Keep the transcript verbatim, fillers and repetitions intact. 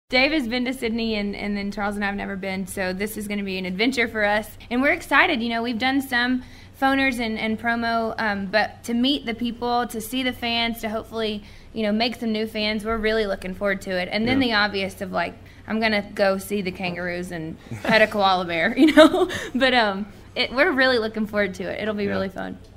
Dave has been to Sydney, and, and then Charles and I have never been, so this is going to be an adventure for us. And we're excited. You know, we've done some phoners and, and promo, um, but to meet the people, to see the fans, to hopefully, you know, make some new fans, we're really looking forward to it. And then yeah. the obvious of, like, I'm going to go see the kangaroos and pet a koala bear, you know. But um, it, we're really looking forward to it. It'll be yeah. really fun.